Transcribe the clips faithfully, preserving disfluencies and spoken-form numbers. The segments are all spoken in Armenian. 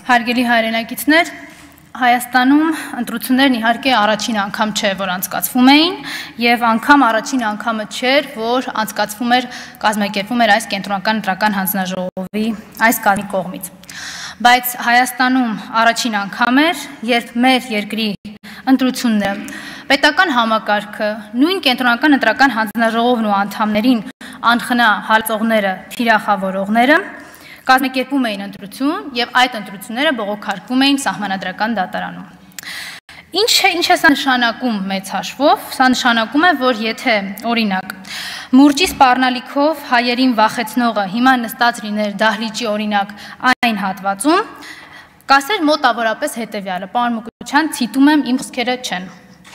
Հարգելի հայրենակիցներ, Հայաստանում ընտրություններն իհարկե առաջին անգամ չէ, որ անցկացվում էին, եւ անգամ առաջին անգամը չէր, որ անցկացվում էր կազմակերպվում էր այս կենտրոնական ընտրական հանձնաժողովի այս կազմի կողմից։ Բայց Հայաստանում առաջին անգամ էր, երբ մեր երկրի ընտրությունները, պետական համակարգը, նույն կենտրոնական ընտրական հանձնաժողովն ու անդամներին անխնա հալածողները, թիրախավորողները կազմակերպում էին ընտրություն եւ այդ ընտրությունները բողոքարկվում էին սահմանադրական դատարանում։ Ինչ է, ինչ է սա նշանակում մեծ հաշվով, սա նշանակում է, որ եթե օրինակ մուրճի սպառնալիքով հայերին վախեցնողը հիմա նստած լիներ դահլիճի օրինակ այն հատվածում, կասեր մոտավորապես հետեւյալը, պարոն Մուկուչյան, ցիտում եմ, իմ խոսքերը չեն։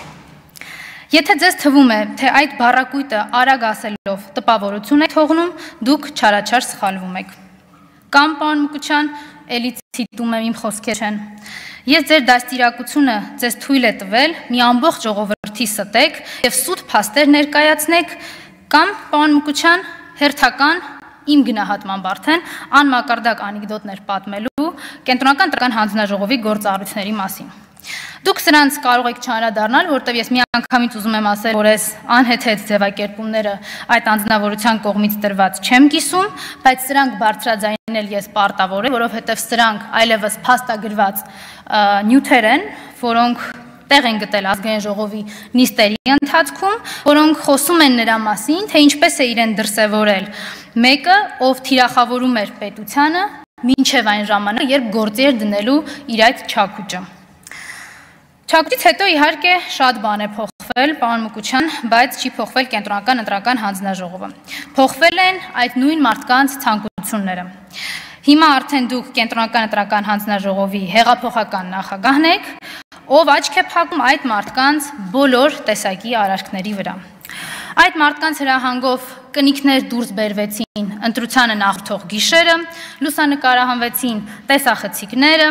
Եթե ձեզ թվում է, թե այդ բառակույտը արագ ասելով տպավորություն է թողնում, դուք չարաչար սխալվում եք։ Կամ պարոն Մուկուչյան, էլի ցիտում եմ, իմ խոսքեր չեն։ Ես ձեր դաստիարակությունը ձեզ թույլ է տվել մի ամբողջ ժողովրդի ստեք եւ սուտ փաստեր ներկայացնեք, կամ պարոն Մուկուչյան, հերթական իմ գնահատմամբ արդեն անմակարդակ անեկդոտներ պատմելու կենտրոնական ընտրական հանձնաժողովի գործառույթների մասին։ Դուք սրանց կարող եք չանդրադառնալ, որտեղ ես մի անգամից ուզում եմ ասել, որ այս անհեթեթ ձևակերպումները այդ անձնավորության կողմից տրված չեմ կիսում, բայց սրանք բարձրաձայնել ես պարտավոր եմ, որովհետև սրանք այլևս փաստագրված նյութեր են, որոնք տեղ են գտել ազգային ժողովի նիստերի ընթացքում, որոնք խոսում են նրա մասին, թե ինչպես է իրեն դրսևորել մեկը, ով թիրախավորում էր պետությանը, մինչև այն ժամանակ, երբ գործի էր դնելու իր այդ չաքուճը։ Չաքուճից հետո իհարկե շատ բան է փոխվել, պարոն Մուկուչյան, բայց չի փոխվել կենտրոնական ընտրական հանձնաժողովը։ Փոխվել են այդ նույն մարդկանց ցանկությունները։ Հիմա արդեն դուք կենտրոնական ընտրական հանձնաժողովի հեղափոխական նախագահն եք, ով աչք է փակում այդ մարդկանց բոլոր տեսակի արարքների վրա։ Այդ մարդկանց հրահանգով կնիքներ դուրս բերվեցին ընտրությանը նախորդող գիշերը, լուսանկարահանվեցին տեսախցիկները,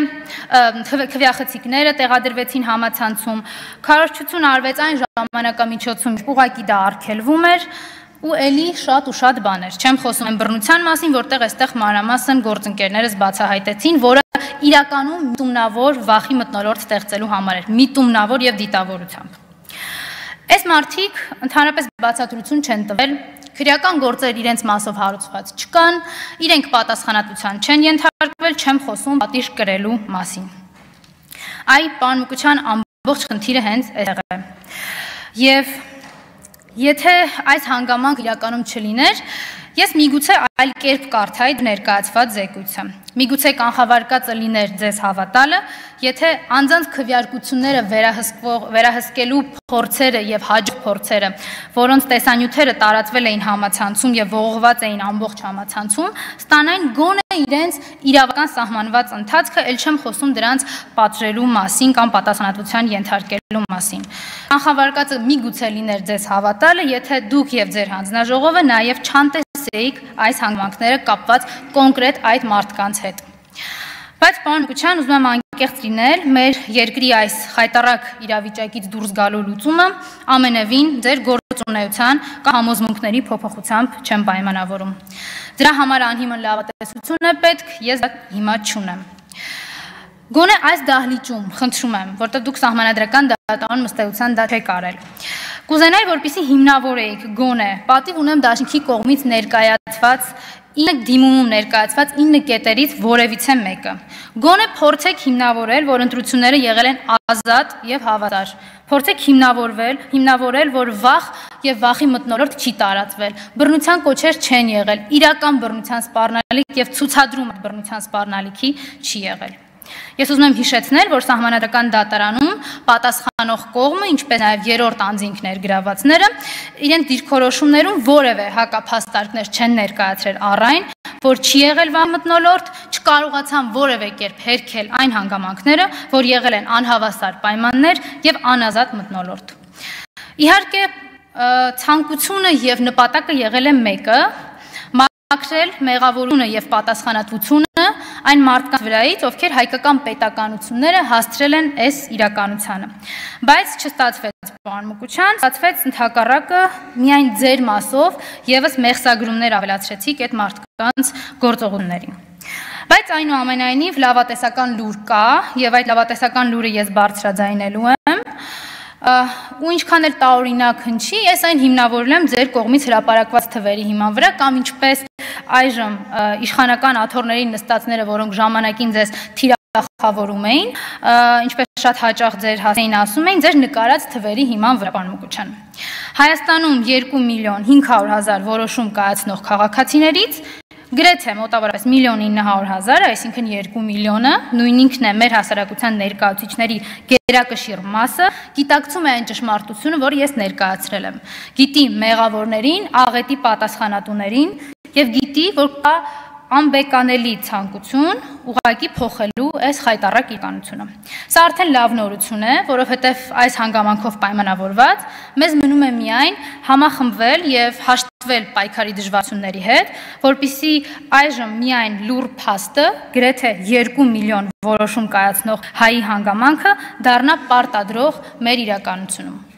քվեախցիկները տեղադրվեցին համացանցում, քարոզչություն արվեց այն ժամանակամիջոցում, ուղղակի դա արգելվում էր, ու էլի շատ ու շատ բաներ։ Չեմ խոսում եմ բռնության մասին, որտեղ այստեղ մանրամասն գործընկերներս բացահայտեցին, որը իրականում միտումնավոր վախի մթնոլորտ ստեղծելու համար էր, միտումնավոր եւ դիտավորությամբ։ Այս մարդիկ ընդհանրապես բացատրություն չեն տվել, քրեական գործեր իրենց մասով հարուցված չկան, իրենք պատասխանատվության չեն ենթարկվել, չեմ խոսում պատիժ կրելու մասին։ Այ պարոն Մուկուչյան, ամբողջ խնդիրը հենց այդտեղ է։ Եվ եթե այս հանգամանք իրականում չլիներ, ես միգուցե այլ կերպ կարդայի ներկայացված զեկույցը։ Միգուցե կանխավարկածը լիներ ձեզ հավատալը, եթե անձանց քվեարկությունները վերահսկելու փորձերը եւ հաջող փորձերը, որոնց տեսանյութերը տարածվել էին համացանցում եւ ողողված էին ամբողջ համացանցում, ստանային գոնե իրենց իրավական սահմանված ընթացքը, ել չեմ խոսում դրանց պատժելու մասին կամ պատասխանատվության ենթարկելու մասին։ Կանխավարկածը միգուցե լիներ ձեզ հավատալը, եթե դուք եւ ձեր հանձնաժողովը նաեւ չանտեսեիք այս հանգամանքները կապված կոնկրետ այդ մարդկանց հետ։ Բայց պարոն Մուկուչյան, ուզում եմ անկեղծ լինել, մեր երկրի այս խայտառակ իրավիճակից դուրս գալու լուծումը ամենևին ձեր գործունեության կամ համոզմունքների փոփոխությամբ չեմ պայմանավորում։ Դրա համար անհիմն լավատեսություն է պետք, ես դա հիմա չունեմ։ Գոնե այս դահլիճում, խնդրում եմ, որտեղ դուք սահմանադրական դատարան մստեյության դա չեք արել։ Կուզենայի, որպեսզի հիմնավորեիք գոնե, պատիվ ունեմ դաշինքի կողմից ներկայացված ինը դիմումում ներկայացված ինը կետերից որևիցե մեկը։ Գոնե փորձեք հիմնավորել, որ ընտրությունները եղել են ազատ եւ հավասար։ Փորձեք հիմնավորվել, հիմնավորել, որ վախ եւ վախի մթնոլորտ չի տարածվել։ Բռնության կոչեր չեն եղել, իրական բռնության սպառնալիք եւ ցուցադրում բռնության սպառնալիքի չի եղել։ Ես ուզում եմ հիշեցնել, որ սահմանադրական դատարանում պատասխանող կողմը, ինչպես նաև երրորդ անձինք ներգրավվածները, իրենց դիրքորոշումներում որևէ հակափաստարկներ չեն ներկայացրել առ այն, որ չի եղել վախի մթնոլորտ, չկարողացան որևէ կերպ հերքել այն հանգամանքները, որ եղել են անհավասար պայմաններ եւ անազատ մթնոլորտ։ Իհարկե, ցանկությունը եւ նպատակը եղել է մեկը, մաքրել մեղավորությունը եւ պատասխանատվությունը այն մարդկանց վրայից, ովքեր հայկական պետականությունները հասցրել են այս իրականությանը։ Բայց չստացվեց, պարոն Մուկուչյան, ստացվեց ընդհակառակը միայն ձեր մասով եւս մեղսագրումներ ավելացրեցիք այդ մարդկանց գործողություններին։ Բայց այնուամենայնիվ լավատեսական լուր կա, եւ այդ լավատեսական լուրը ես բարձրաձայնելու եմ, ու ինչքան էլ տարօրինակ հնչի, ես այն հիմնավորել եմ ձեր կողմից հրապարակված թվերի հիման վրա, կամ ինչպես այժմ իշխանական աթոռների նստածները, որոնք ժամանակին ձեզ թիրախավորում էին, ինչպես շատ հաճախ ձեր հասեին ասում էին, ձեր նկարած թվերի հիման վրա, պարոն Մուկուչյան։ Հայաստանում երկու միլիոն հինգ հարյուր հազար որոշում կայացնող քաղաքացիներից գրեթե մոտավորապես միլիոն ինը հարյուր հազար, այսինքն երկու միլիոնը, նույն ինքն է մեր հասարակության ներկայացուցիչների գերակշիռ մասը, գիտակցում է այն ճշմարտությունը, որ ես ներկայացրել եմ։ Գիտի մեղավորներին, աղետի պատասխանատուներին եւ գիտի, որ կա անբեկանելի ցանկություն ուղղակի փոխելու այս խայտառակ իրականությունը։ Սա արդեն լավ նորություն է, որովհետև այս հանգամանքով պայմանավորված մեզ մնում է միայն համախմբվել եւ հաշտվել պայքարի դժվարությունների հետ, որպեսզի այժմ միայն լուր փաստը, գրեթե երկու միլիոն որոշում կայացնող հայի հանգամանքը դառնա պարտադրող մեր իրականությունում։